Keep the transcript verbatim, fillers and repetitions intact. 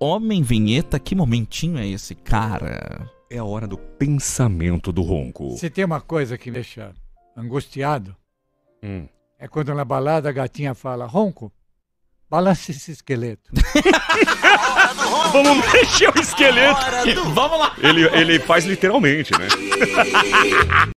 Homem Vinheta, que momentinho é esse, cara? É a hora do pensamento do ronco. Se tem uma coisa que me deixa angustiado, Hum. é quando na balada a gatinha fala, ronco, balance esse esqueleto. Vamos mexer o esqueleto. Vamos lá! Ele, ele faz literalmente, né?